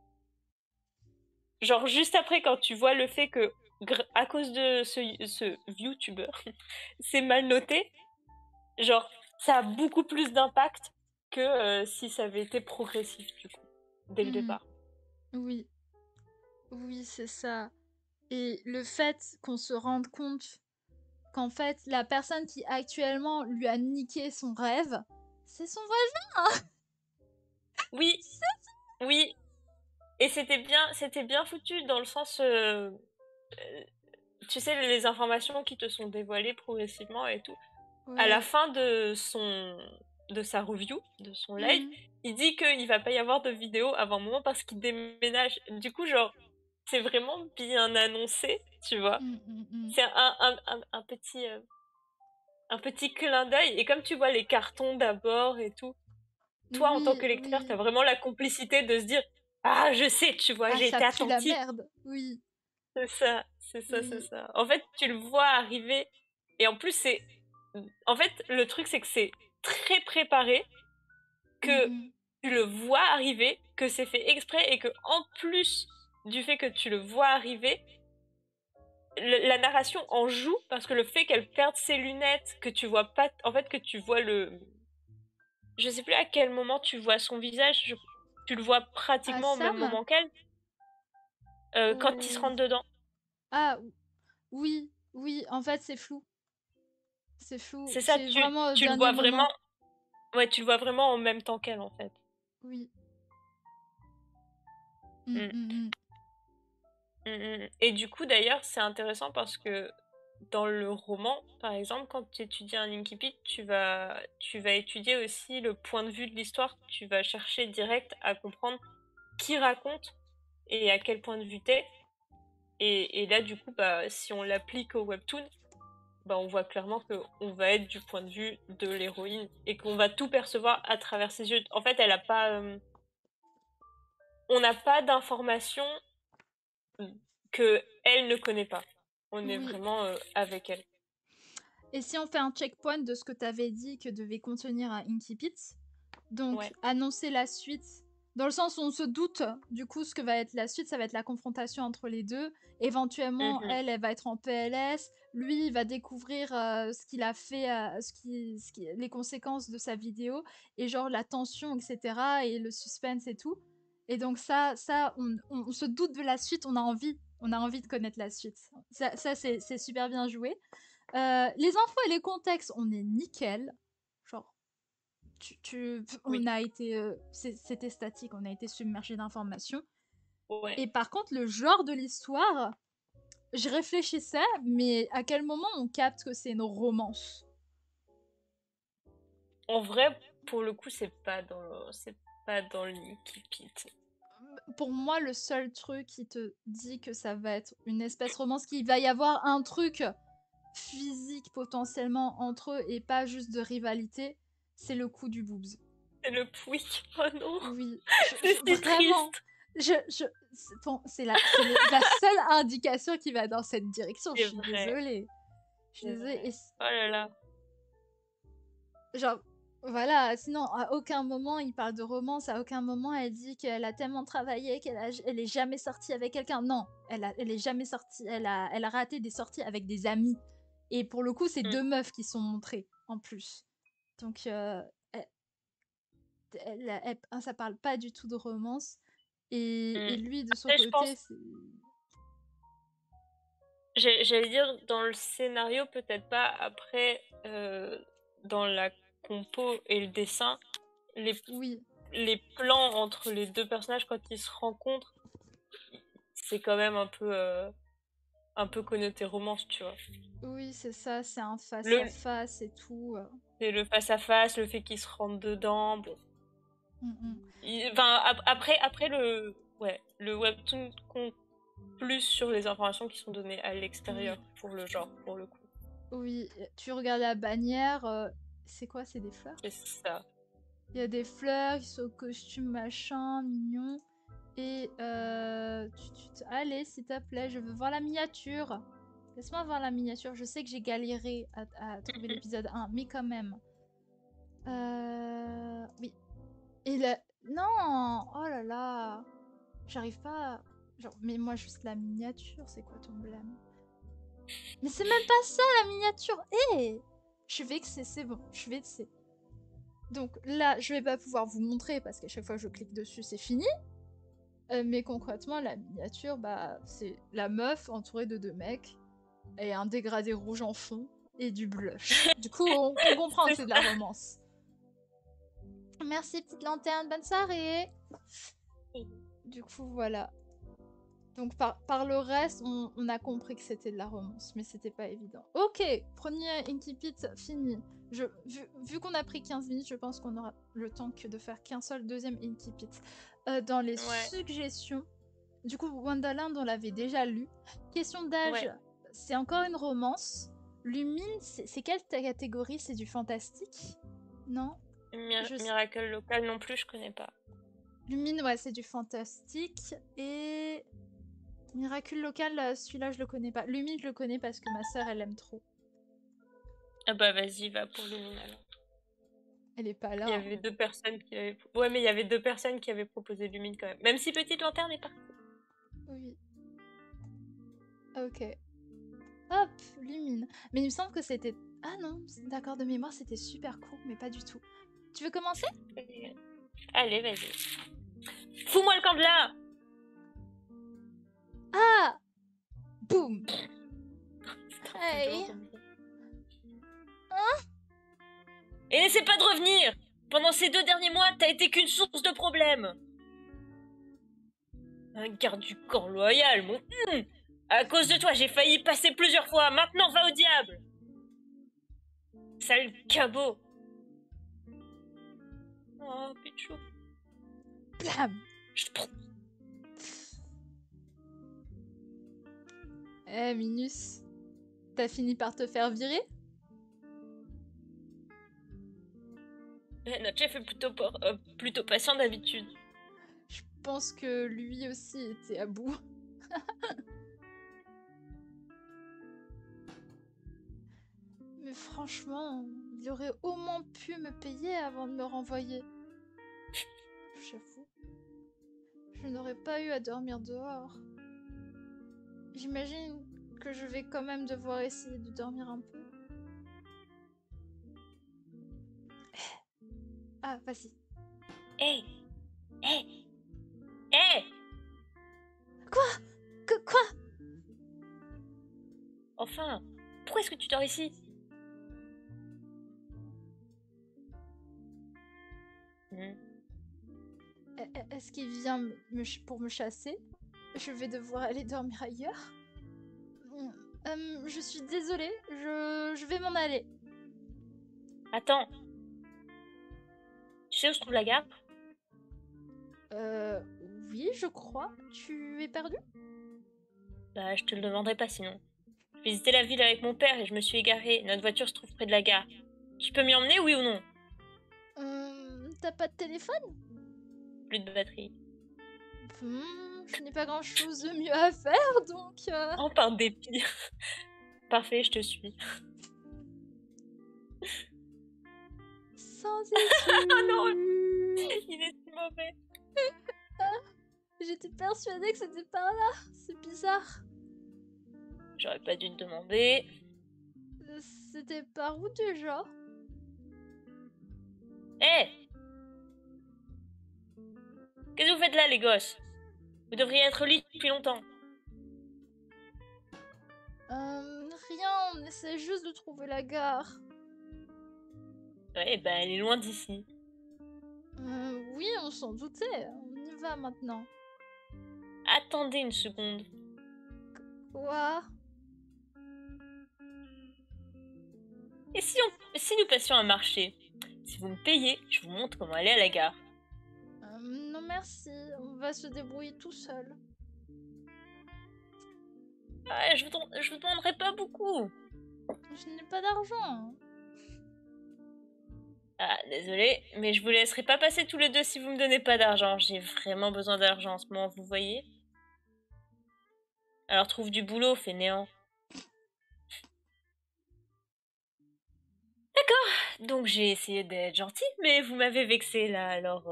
genre, juste après, quand tu vois le fait que, à cause de ce YouTuber, c'est mal noté, genre, ça a beaucoup plus d'impact que si ça avait été progressif, du coup, dès le Mhm. départ. Oui, oui, c'est ça. Et le fait qu'on se rende compte qu'en fait, la personne qui actuellement lui a niqué son rêve, c'est son voisin. Oui, oui, et c'était bien foutu dans le sens, tu sais, les informations qui te sont dévoilées progressivement et tout. À la Ouais. fin de sa review, de son live, Mhm. il dit qu'il va pas y avoir de vidéo avant un moment parce qu'il déménage. Du coup, genre, c'est vraiment bien annoncé, tu vois. Mm, mm, mm. C'est un petit clin d'œil. Et comme tu vois les cartons d'abord et tout, toi, en tant Oui, que lecteur, t'as oui. vraiment la complicité de se dire, ah, je sais, tu vois, Ah, j'ai ça été pue la attentif. merde. Oui, C'est ça, c'est ça, c'est oui. ça. En fait, tu le vois arriver. Et en plus, en fait, le truc, c'est que c'est très préparé, Mm, que mm. tu le vois arriver, que c'est fait exprès et que, en plus du fait que tu le vois arriver, la narration en joue parce que le fait qu'elle perde ses lunettes, que tu vois pas, en fait, que tu vois je sais plus à quel moment tu vois son visage, tu le vois Ah, pratiquement au même Sam? moment qu'elle, quand il se Ou... rentre dedans. Ah, oui, oui, en fait, c'est flou. C'est flou. C'est ça, C'est vraiment au tu le dernier vois vraiment, moment. ouais, tu le vois vraiment en même temps qu'elle, en fait. Oui. Mm, Mm. mm, mm. Et du coup, d'ailleurs, c'est intéressant parce que dans le roman, par exemple, quand tu étudies un incipit, tu vas étudier aussi le point de vue de l'histoire. Tu vas chercher direct à comprendre qui raconte et à quel point de vue t'es. Et là, du coup, bah, si on l'applique au webtoon, bah, on voit clairement qu'on va être du point de vue de l'héroïne et qu'on va tout percevoir à travers ses yeux. En fait, elle a pas, on n'a pas d'informations que elle ne connaît pas. On est Oui. vraiment avec elle. Et si on fait un checkpoint de ce que tu avais dit que devait contenir un Incipit, donc Ouais. annoncer la suite, dans le sens où on se doute du coup ce que va être la suite, ça va être la confrontation entre les deux. Éventuellement, Mhm. elle va être en PLS, lui il va découvrir ce qu'il a fait, les conséquences de sa vidéo, et genre la tension, etc., et le suspense et tout. Et donc ça on se doute de la suite, on a envie. On a envie de connaître la suite. Ça c'est super bien joué. Les infos et les contextes, on est nickel. Genre, on Oui. a été, c'était statique, on a été submergé d'informations. Ouais. Et par contre, le genre de l'histoire, je réfléchissais, mais à quel moment on capte que c'est une romance? En vrai, pour le coup, c'est pas dans l'Inkipit. Pour moi, le seul truc qui te dit que ça va être une espèce romance, qu'il va y avoir un truc physique potentiellement entre eux et pas juste de rivalité, c'est le coup du boobs. C'est le Pouic. Oh non, Oui, c'est si vraiment, triste. c'est la seule indication qui va dans cette direction. Je C'est suis vrai, désolée. Je suis c'est désolée. vrai. Oh là là. Genre, voilà, sinon, à aucun moment il parle de romance, à aucun moment elle dit qu'elle a tellement travaillé elle est jamais sortie avec quelqu'un. Non, elle est jamais sortie, elle a raté des sorties avec des amis. Et pour le coup, c'est Mm, deux meufs qui sont montrées en plus. Donc, ça parle pas du tout de romance. Et mm. lui, de son Après, je côté, pense, c'est. j'allais dire dans le scénario, peut-être pas. Après, dans la compo et le dessin, les, Oui, les plans entre les deux personnages quand ils se rencontrent, c'est quand même un peu connoté romance, tu vois. oui, c'est ça, c'est un Le, face-à-face et tout. c'est le face-à-face, le fait qu'ils se rentrent dedans. Bon. Mm, mm. Enfin, après ouais, le webtoon compte plus sur les informations qui sont données à l'extérieur Oui, pour le genre, pour le coup. oui, tu regardes la bannière, c'est quoi? C'est des fleurs? C'est ça. Il y a des fleurs, ils sont au costume machin, mignon. Et allez, s'il te plaît, je veux voir la miniature. Laisse-moi voir la miniature. Je sais que j'ai galéré à trouver l'épisode 1, mais quand même. Oui. Et le... Non! Oh là là! J'arrive pas. Genre, mais moi, juste la miniature, c'est quoi ton blâme? Mais c'est même pas ça la miniature! Eh! Je suis vexée, c'est bon, je suis vexée. Donc là, je vais pas pouvoir vous montrer parce qu'à chaque fois que je clique dessus, c'est fini. Mais concrètement, la miniature, bah, c'est la meuf entourée de deux mecs et un dégradé rouge en fond et du blush. Du coup, on comprend que C'est c'est de la romance. Merci, petite lanterne, bonne soirée! ça. Du coup, voilà. Donc par le reste, on a compris que c'était de la romance, mais c'était pas évident. Ok, premier Inkipit fini. Vu qu'on a pris 15 minutes, je pense qu'on aura le temps que de faire qu'un seul deuxième Inkipit. Dans les Ouais, suggestions, du coup, Wonderland, on l'avait déjà lu. Question d'âge, ouais. c'est encore une romance. Lumine, c'est quelle catégorie? C'est du fantastique? Non? Je sais- Miracle local non plus, je connais pas. Lumine, ouais, c'est du fantastique. Et Miracle local, celui-là, je le connais pas. Lumine, je le connais parce que ma sœur, elle aime trop. Ah bah vas-y, va pour Lumine alors. Elle est pas Il y là, hein. avait deux personnes qui avaient... Ouais, mais il y avait deux personnes qui avaient proposé Lumine quand même. Même si Petite Lanterne est partie. Oui. Ok. Hop, Lumine. Mais il me semble que c'était... Ah non, d'accord, de mémoire, c'était super court, mais pas du tout. Tu veux commencer? Allez, vas-y. Fous-moi le camp de là! Ah! Boum! Putain, Hey! Et n'essaie pas de revenir! Pendant ces 2 derniers mois, t'as été qu'une source de problèmes! Un garde du corps loyal, mon... À cause de toi, j'ai failli passer plusieurs fois. Maintenant, va au diable! Sale cabot! Oh, Pichou. Blam! Je te prends. Eh, Minus, t'as fini par te faire virer? Notre chef est plutôt patient d'habitude. Je pense que lui aussi était à bout. Mais franchement, il aurait au moins pu me payer avant de me renvoyer. J'avoue. Je n'aurais pas eu à dormir dehors. J'imagine que je vais quand même devoir essayer de dormir un peu. Ah, vas-y. Hé! Hé! Hé! Quoi? Quoi? Enfin, pourquoi est-ce que tu dors ici? Hmm. Est-ce qu'il vient pour me chasser? Je vais devoir aller dormir ailleurs? Je suis désolée, je vais m'en aller. Attends, tu sais où se trouve la gare? Euh, oui, je crois. Tu es perdu? Bah, je te le demanderai pas sinon. J'ai visité la ville avec mon père et je me suis égarée. Notre voiture se trouve près de la gare. Tu peux m'y emmener, oui ou non? T'as pas de téléphone? Plus de batterie. Je n'ai pas grand-chose de mieux à faire, donc... Oh, par dépit. Parfait, je te suis. Sans excuse. Oh non, il est si mauvais. J'étais persuadée que c'était par là. C'est bizarre. J'aurais pas dû te demander. C'était par où déjà? Hé! Qu'est-ce que vous faites là, les gosses? Vous devriez être au lit depuis longtemps. Rien, on essaie juste de trouver la gare. Ouais, bah elle est loin d'ici. Oui, on s'en doutait. On y va maintenant. Attendez une seconde. Quoi? Et si nous passions un marché? Si vous me payez, je vous montre comment aller à la gare. Non merci, on va se débrouiller tout seul. Ah, je vous demanderai pas beaucoup. Je n'ai pas d'argent. Ah, désolé, mais je vous laisserai pas passer tous les deux si vous me donnez pas d'argent. J'ai vraiment besoin d'argent en ce moment, vous voyez? Alors trouve du boulot, fainéant. Donc j'ai essayé d'être gentille, mais vous m'avez vexé là, alors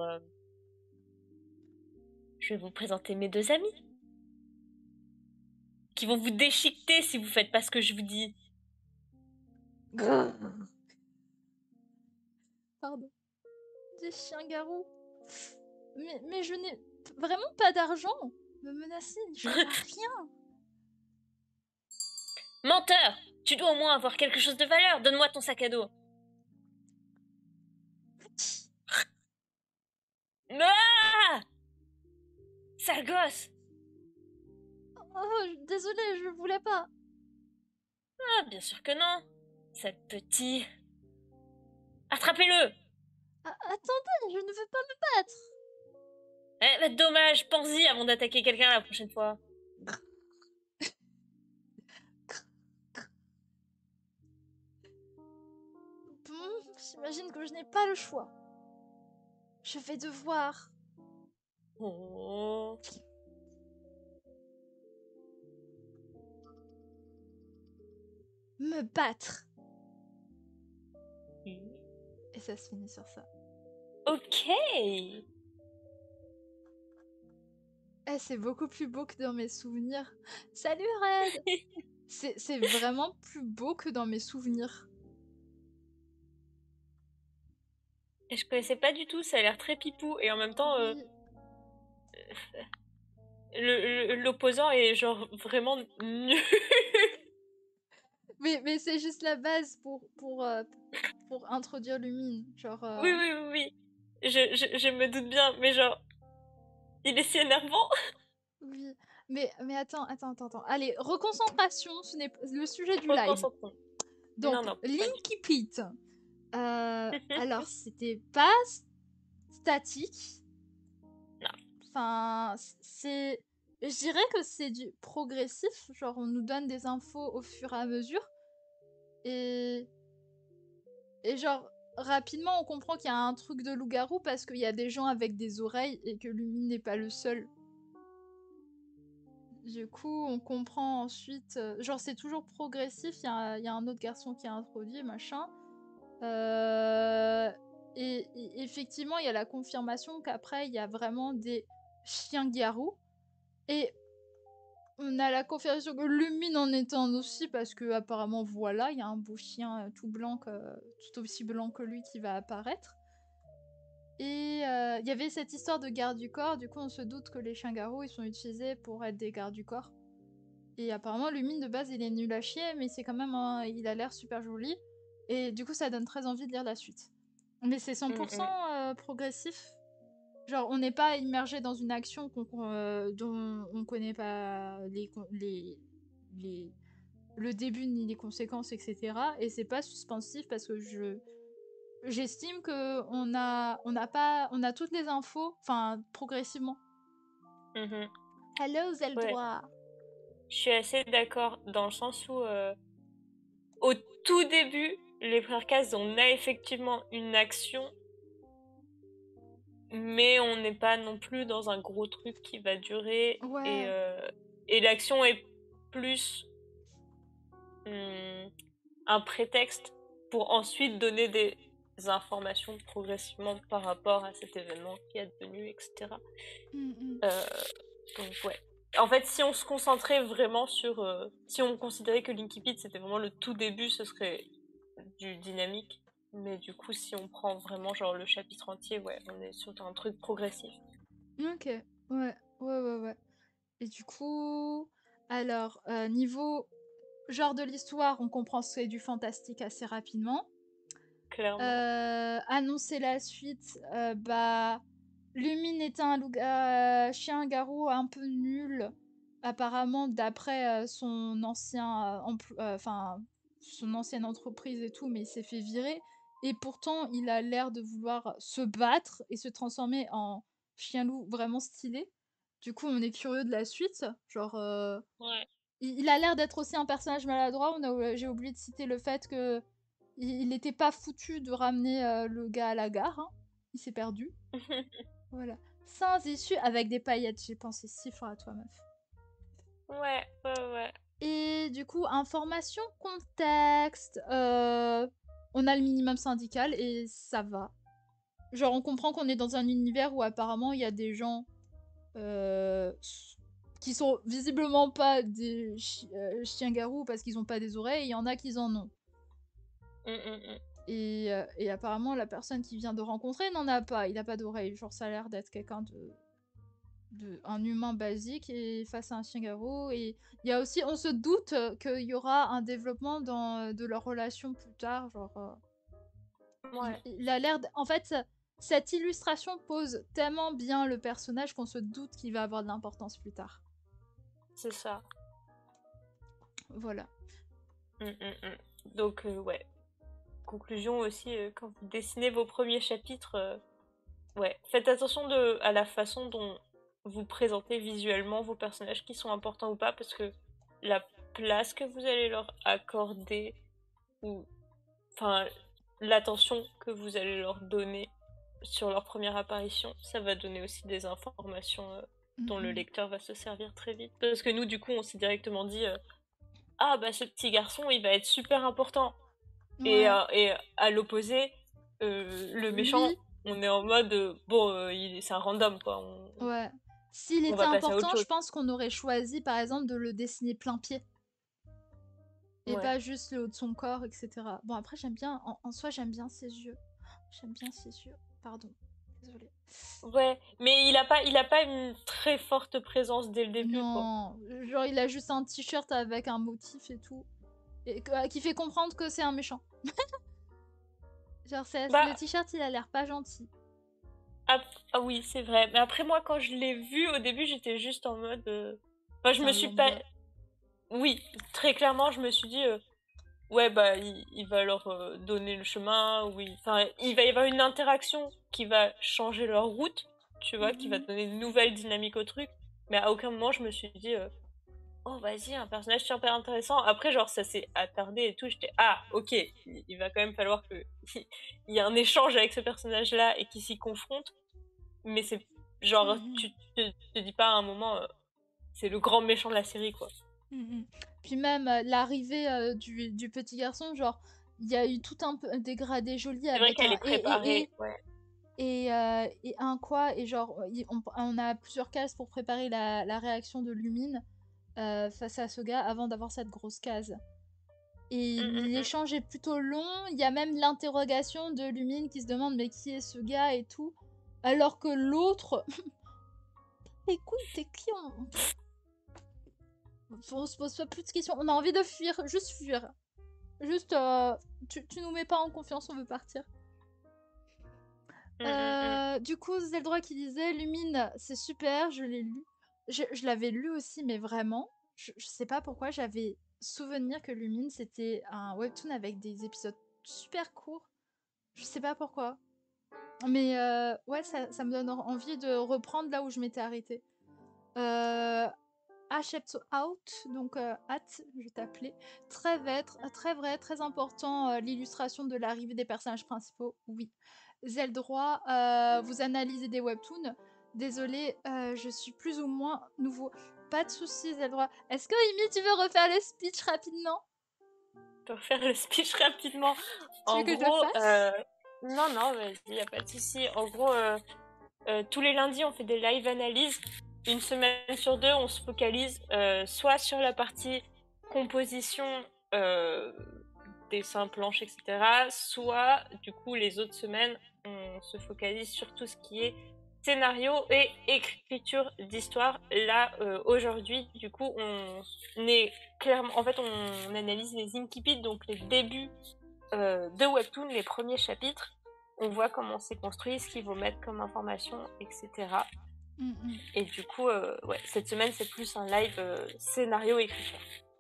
je vais vous présenter mes deux amis. Qui vont vous déchiqueter si vous faites pas ce que je vous dis. Pardon. Des chiens-garous. Mais je n'ai vraiment pas d'argent. Me menacer, je n'ai rien. Menteur! Tu dois au moins avoir quelque chose de valeur. Donne-moi ton sac à dos. Ah! Sale gosse! Oh, désolée, je voulais pas. Ah, bien sûr que non. Sale petit. Attrapez-le! Attendez, je ne veux pas me battre. Eh, bah, dommage, pense-y avant d'attaquer quelqu'un la prochaine fois. J'imagine que je n'ai pas le choix. Je vais devoir Oh. me battre. Hmm. Et ça se finit sur ça. Ok. C'est beaucoup plus beau que dans mes souvenirs. Salut Red. C'est vraiment plus beau que dans mes souvenirs. Et je connaissais pas du tout, ça a l'air très pipou et en même temps Oui. l'opposant est genre vraiment nul. Mais c'est juste la base pour introduire Lumine. Genre. Oui, oui, oui, oui. Je me doute bien, mais genre, il est si énervant. Oui. Mais attends. Allez, reconcentration, ce n'est pas le sujet du live. Reconcentrons. Donc, Non, non, pas du Linky Pete. tout. Alors, c'était pas statique. Non. Enfin, c'est. Je dirais que c'est du progressif. Genre, on nous donne des infos au fur et à mesure. Et. Et genre, rapidement, on comprend qu'il y a un truc de loup-garou parce qu'il y a des gens avec des oreilles et que Lumine n'est pas le seul. Du coup, on comprend ensuite. Genre, c'est toujours progressif. Il y a un autre garçon qui est introduit, machin. Euh, et effectivement, il y a la confirmation qu'après, il y a vraiment des chiens-garous. Et on a la confirmation que Lumine en est un aussi, parce que apparemment, voilà, il y a un beau chien tout blanc, tout aussi blanc que lui qui va apparaître. Et il y avait cette histoire de garde du corps, du coup on se doute que les chiens-garous ils sont utilisés pour être des gardes du corps. Et apparemment, Lumine de base, il est nul à chier, mais c'est quand même il a l'air super joli. Et du coup, ça donne très envie de lire la suite. Mais c'est 100% Mm, progressif. Genre, on n'est pas immergé dans une action dont on connaît pas les, le début ni les conséquences, etc. Et c'est pas suspensif parce que j'estime que on a toutes les infos, enfin, progressivement. mhm. Hello, Ouais, Zeldroit. je suis assez d'accord dans le sens où au tout début, les frères Caz, on a effectivement une action, mais on n'est pas non plus dans un gros truc qui va durer Ouais, et l'action est plus hum, un prétexte pour ensuite donner des informations progressivement par rapport à cet événement qui est devenu, etc. mm, mm. Euh, donc ouais. En fait, si on se concentrait vraiment sur... si on considérait que Linkipit c'était vraiment le tout début, ce serait du dynamique. Mais du coup, si on prend vraiment genre le chapitre entier, ouais, on est sur un truc progressif. Ok, ouais. Et du coup, alors, niveau genre de l'histoire, on comprend que c'est du fantastique assez rapidement. Clairement. Annoncer la suite, bah, Lumine était un chien-garou un peu nul, apparemment, d'après son ancien, enfin, son ancienne entreprise et tout, mais il s'est fait virer. Et pourtant, il a l'air de vouloir se battre et se transformer en chien-loup vraiment stylé. Du coup, on est curieux de la suite. Genre, Ouais. il a l'air d'être aussi un personnage maladroit. J'ai oublié de citer le fait que il n'était pas foutu de ramener le gars à la gare, hein. Il s'est perdu. Voilà. Sans issue avec des paillettes. J'ai pensé 6 fois à toi, meuf. Ouais. Et du coup, information, contexte. On a le minimum syndical et ça va. Genre, on comprend qu'on est dans un univers où apparemment il y a des gens euh, qui sont visiblement pas des chiens-garous parce qu'ils ont pas des oreilles, il y en a qui en ont. Mm. Et apparemment, la personne qui vient de rencontrer n'en a pas. Il a pas d'oreille. Genre, ça a l'air d'être quelqu'un un humain basique et face à un chien-garou. Et il y a aussi, on se doute qu'il y aura un développement de leur relation plus tard. Genre, Ouais, il a l'air. En fait, cette illustration pose tellement bien le personnage qu'on se doute qu'il va avoir de l'importance plus tard. c'est ça. Voilà. Mm. Donc, ouais. Conclusion aussi, quand vous dessinez vos premiers chapitres, ouais, faites attention à la façon dont vous présentez visuellement vos personnages qui sont importants ou pas, parce que la place que vous allez leur accorder, ou enfin l'attention que vous allez leur donner sur leur première apparition, ça va donner aussi des informations dont le Mm, lecteur va se servir très vite. Parce que nous, du coup, on s'est directement dit ah bah ce petit garçon, il va être super important. mm. Ouais. Et à l'opposé, le méchant, Lui, on est en mode bon, c'est un random quoi. ouais. S'il On était va passer à autre important, je chose. pense qu'on aurait choisi, par exemple, de le dessiner plein pied. Et Ouais. pas juste le haut de son corps, etc. Bon, après, j'aime bien, en soi, j'aime bien ses yeux. J'aime bien ses yeux. Pardon. Désolée. Ouais, mais il a pas une très forte présence dès le début quoi. Non, genre, il a juste un t-shirt avec un motif et tout. Et qui fait comprendre que c'est un méchant. Genre, le Bah t-shirt, il a l'air pas gentil. ah, ah oui, c'est vrai. Mais après moi quand je l'ai vu au début, j'étais juste en mode enfin je C'est me un suis pas lambda. oui, très clairement, je me suis dit ouais bah il va leur donner le chemin, oui. Enfin, il va y avoir une interaction qui va changer leur route, tu vois, qui va Mhm. donner une nouvelle dynamique au truc. Mais à aucun moment je me suis dit oh vas-y un personnage super intéressant. Après genre ça s'est attardé et tout. J'étais ah ok il va quand même falloir que il y ait un échange avec ce personnage là et qu'il s'y confronte. Mais c'est genre Mhm. tu te dis pas à un moment c'est le grand méchant de la série quoi. Mhm. Puis même l'arrivée du petit garçon, genre, il y a eu tout un dégradé joli C'est vrai avec qu'elle un est préparée. Ouais. et un quoi, et genre, on a plusieurs cases pour préparer la réaction de Lumine face à ce gars avant d'avoir cette grosse case. Et Mm. l'échange est plutôt long, il y a même l'interrogation de Lumine qui se demande mais qui est ce gars et tout, alors que l'autre, écoute, t'es qui on... On se pose pas plus de questions. On a envie de fuir, juste fuir. Juste, tu nous mets pas en confiance, on veut partir. Du coup, Zeldroit qui disait Lumine, c'est super, je l'ai lu. Je l'avais lu aussi, mais vraiment, je sais pas pourquoi j'avais souvenir que Lumine c'était un webtoon avec des épisodes super courts. Je sais pas pourquoi. Mais ouais, ça me donne envie de reprendre là où je m'étais arrêtée. Ashepto Out, donc hâte, je t'appelais. Très vrai, très important, l'illustration de l'arrivée des personnages principaux, oui. Zeldroit, vous analysez des webtoons. Désolé, je suis plus ou moins nouveau. Pas de soucis, Zeldroit. Est-ce que Amy, tu veux refaire le speech rapidement? Pour faire le speech rapidement, Tu veux en que je le gros, fasse? non, vas-y, y a pas de souci. En gros, tous les lundis, on fait des live analyses. Une semaine sur deux, on se focalise soit sur la partie composition, dessin, planche, etc. Soit, du coup, les autres semaines, on se focalise sur tout ce qui est scénario et écriture d'histoire. Là, aujourd'hui, du coup, on est clairement... En fait, on analyse les incipits, donc les débuts de Webtoon, les premiers chapitres. On voit comment c'est construit, ce qu'il faut mettre comme information, etc. Et du coup, ouais, cette semaine, c'est plus un live scénario écriture.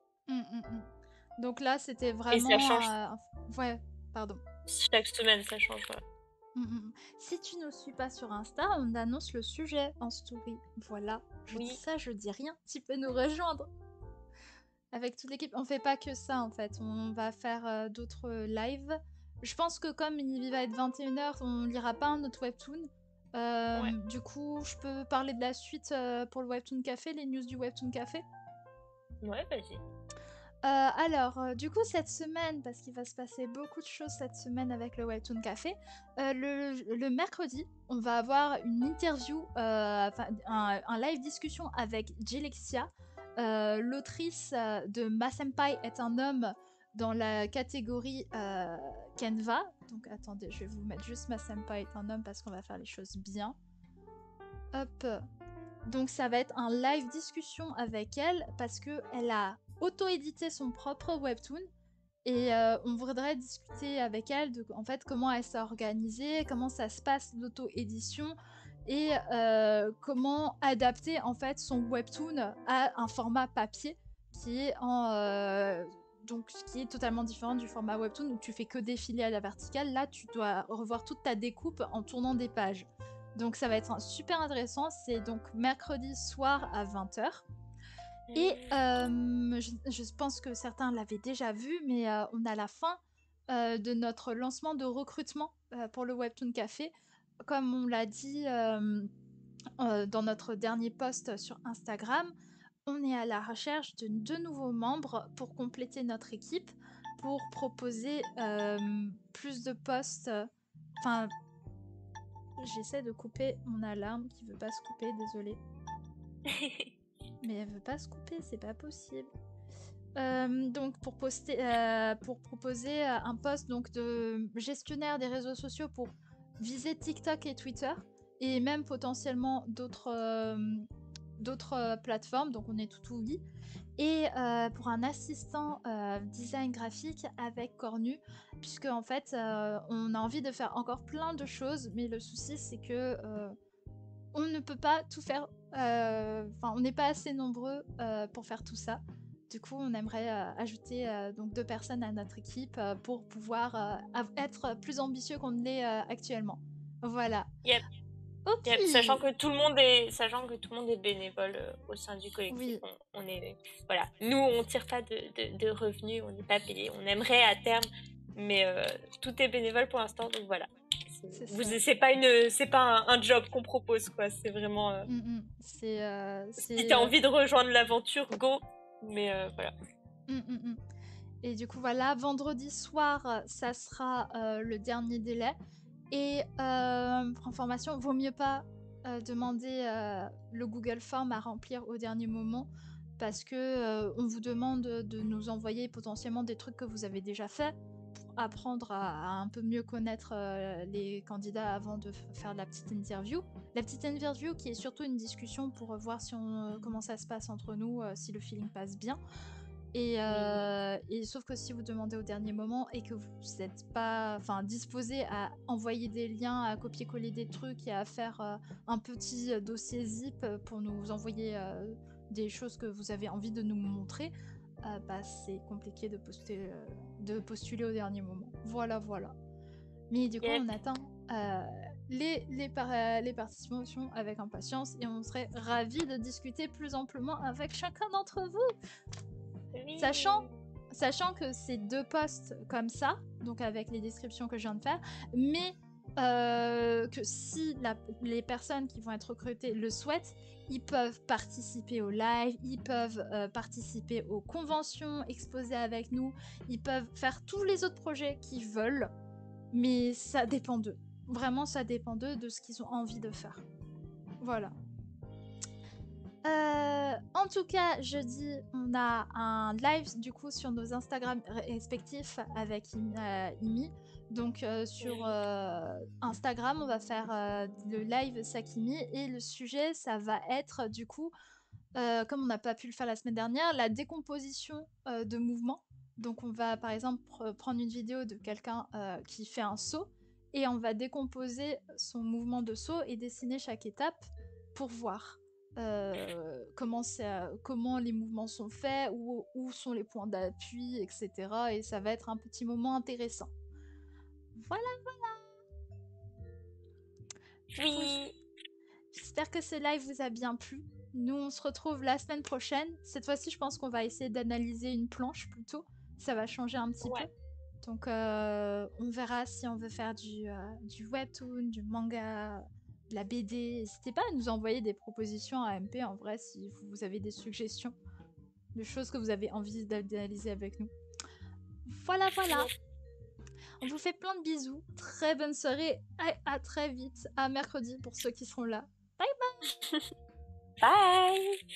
Donc là, c'était Et ça vraiment... change Ouais, pardon. chaque semaine, ça change. Voilà. Si tu ne suis pas sur Insta, on annonce le sujet en story. Voilà, je dis Oui. ça, je dis rien. Tu peux nous rejoindre avec toute l'équipe. On fait pas que ça en fait. On va faire d'autres lives. Je pense que comme il va être 21h, on lira pas un autre webtoon. Ouais. Du coup, je peux parler de la suite pour le Webtoon Café, les news du Webtoon Café. Ouais, vas-y. Alors, du coup, cette semaine, parce qu'il va se passer beaucoup de choses cette semaine avec le Webtoon Café, le mercredi, on va avoir une interview, un live discussion avec Jilexia, l'autrice de Ma Senpai est un homme dans la catégorie Kenva. Donc attendez, je vais vous mettre juste Ma Senpai est un homme parce qu'on va faire les choses bien. Hop. Donc ça va être un live discussion avec elle parce que elle a auto-édité son propre webtoon et on voudrait discuter avec elle de en fait comment elle s'est organisée, comment ça se passe l'auto-édition et comment adapter en fait son webtoon à un format papier qui est donc qui est totalement différent du format webtoon où tu fais que défiler à la verticale. Là, tu dois revoir toute ta découpe en tournant des pages. Donc ça va être super intéressant. C'est donc mercredi soir à 20h. Et je pense que certains l'avaient déjà vu, mais on a la fin de notre lancement de recrutement pour le Webtoon Café. Comme on l'a dit dans notre dernier post sur Instagram, on est à la recherche de 2 nouveaux membres pour compléter notre équipe, pour proposer plus de postes. Enfin, j'essaie de couper mon alarme qui veut pas se couper, désolée. Mais elle veut pas se couper, c'est pas possible. Donc pour proposer un poste donc de gestionnaire des réseaux sociaux pour viser TikTok et Twitter et même potentiellement d'autres plateformes, donc on est tout oui. Et pour un assistant design graphique avec Cornu, puisque en fait on a envie de faire encore plein de choses, mais le souci c'est que on ne peut pas tout faire, on n'est pas assez nombreux pour faire tout ça. Du coup, on aimerait ajouter donc 2 personnes à notre équipe pour pouvoir être plus ambitieux qu'on ne l'est actuellement. Voilà. Yep. Ok. Yep. Sachant que tout le monde est bénévole au sein du collectif. Oui. On est, voilà. Nous, on tire pas de revenus, on n'est pas payé. On aimerait à terme, mais tout est bénévole pour l'instant, donc voilà. C'est pas un job qu'on propose, quoi. C'est vraiment. Si t'as envie de rejoindre l'aventure, go. Mais voilà. Et du coup, voilà, vendredi soir, ça sera le dernier délai. Et pour information, vaut mieux pas demander le Google Form à remplir au dernier moment parce que on vous demande de nous envoyer potentiellement des trucs que vous avez déjà fait apprendre à un peu mieux connaître les candidats avant de faire la petite interview. La petite interview qui est surtout une discussion pour voir si comment ça se passe entre nous, si le feeling passe bien. Et sauf que si vous demandez au dernier moment et que vous n'êtes pas disposé à envoyer des liens, à copier-coller des trucs et à faire un petit dossier zip pour nous envoyer des choses que vous avez envie de nous montrer, c'est compliqué de postuler au dernier moment. Voilà. Mais du coup, Yep. on attend les participations avec impatience et on serait ravis de discuter plus amplement avec chacun d'entre vous. Oui. Sachant que c'est 2 postes comme ça, donc avec les descriptions que je viens de faire, mais que si les personnes qui vont être recrutées le souhaitent, ils peuvent participer au live, ils peuvent participer aux conventions, exposer avec nous, ils peuvent faire tous les autres projets qu'ils veulent, mais ça dépend d'eux. Vraiment, ça dépend d'eux, de ce qu'ils ont envie de faire. Voilà. En tout cas, jeudi, on a un live du coup sur nos Instagram respectifs avec Imi. Donc sur Instagram, on va faire le live Sakimi et le sujet, ça va être du coup, comme on n'a pas pu le faire la semaine dernière, la décomposition de mouvements. Donc on va par exemple prendre une vidéo de quelqu'un qui fait un saut et on va décomposer son mouvement de saut et dessiner chaque étape pour voir comment les mouvements sont faits, où sont les points d'appui, etc. Et ça va être un petit moment intéressant. Voilà. Oui. J'espère que ce live vous a bien plu. Nous, on se retrouve la semaine prochaine. Cette fois-ci, je pense qu'on va essayer d'analyser une planche plutôt. Ça va changer un petit peu. Donc, on verra si on veut faire du webtoon, du manga, de la BD. N'hésitez pas à nous envoyer des propositions à MP en vrai si vous avez des suggestions de choses que vous avez envie d'analyser avec nous. Voilà. On vous fait plein de bisous. Très bonne soirée. À très vite. À mercredi pour ceux qui seront là. Bye bye. Bye.